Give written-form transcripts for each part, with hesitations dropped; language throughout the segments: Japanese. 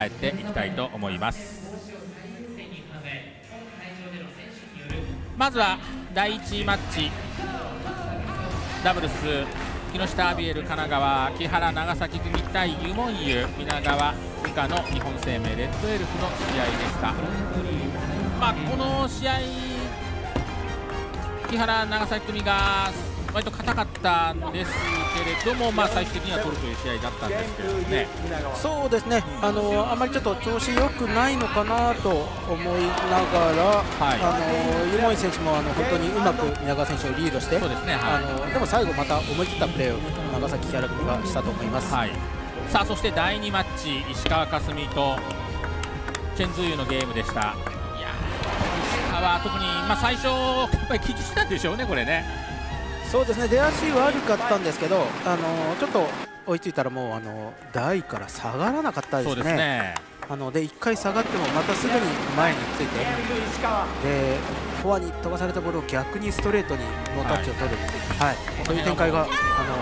っていきたいと思います。まずは第1マッチダブルス木下アビエル神奈川木原長崎組対ユモンユ皆川以下の日本生命レッドエルフの試合でした。この試合木原長崎組が割と硬かったんですけれども、最終的には取るという試合だったんですけどね。 そうですね、あまりちょっと調子良くないのかなと思いながら、ユモイ選手も本当にうまく皆川選手をリードして、そうですね、でも最後また思い切ったプレーを長崎木原組がしたと思います。さあ、そして第2マッチ石川佳純とチェンズーユのゲームでした。石川特に、最初やっぱり気にしたんでしょうね、これね。 そうですね、出足悪かったんですけど、ちょっと追いついたらもう台から下がらなかったですね。そうですね。で1回下がってもまたすぐに前について、でフォアに飛ばされたボールを逆にストレートにノータッチを取る、そういう展開が本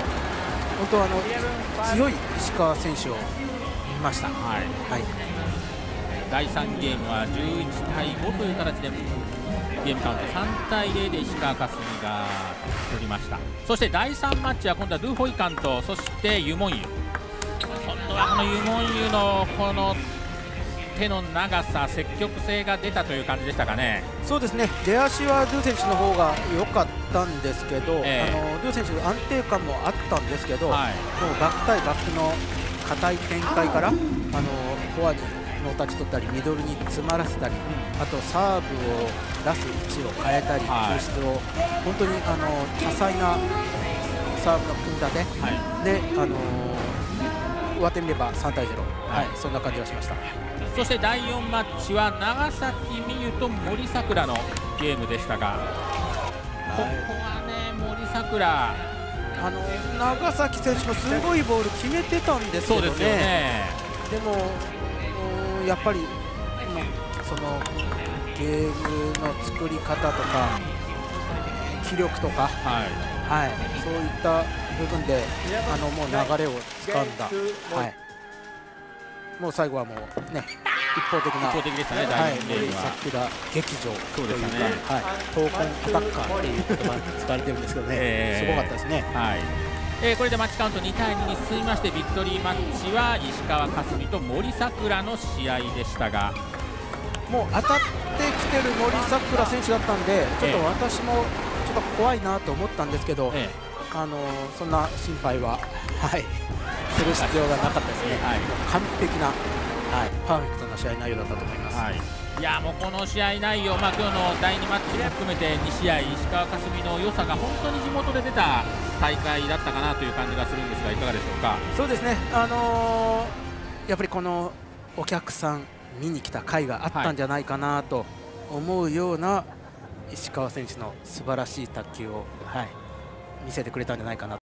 当強い石川選手を見ました。 第3ゲームは11対5という形でゲームカウント3対0で石川佳純が取りました。そして第3マッチは今度はドゥ・ホイカンとそしてユモンユ。今度はこのユモンユのこの手の長さ積極性が出たという感じでしたかね。 そうですね、出足はドゥ選手の方が良かったんですけど、ドゥ選手安定感もあったんですけど、もうバック対バックの硬い展開からフォアにノータッチ取ったりミドルに詰まらせたり、あとサーブを出す位置を変えたり、球質を本当に多彩なサーブの組み立て、で終わってみれば3対0、そんな感じがしました。 そして第4マッチは長崎美柚と森さくらのゲームでしたが、ここはね森さくら長崎選手もすごいボール決めてたんですけどね。でもやっぱりそのゲームの作り方とか気力とか、そういった部分でもう流れをつかんだ、もう最後はもうね一方的でしたね。第4ゲームは桜劇場というか、闘魂アタッカーという言葉が使われてるんですけどね、すごかったですね。 これでマッチカウント2対2に進みまして、ビクトリーマッチは石川佳純と森さくらの試合でしたが、 もう当たってきてる森さくら選手だったんで、ちょっと私もちょっと怖いなと思ったんですけど、そんな心配は、する必要がなかったですね。完璧な、パーフェクトな試合内容だったと思います。 いやもうこの試合内容、今日の第2マッチも含めて2試合、石川佳純の良さが本当に地元で出た大会だったかなという感じがするんですが、いかがでしょうか。 そうですね、やっぱりこのお客さん見に来た甲斐があったんじゃないかなと思うような石川選手の素晴らしい卓球を、見せてくれたんじゃないかな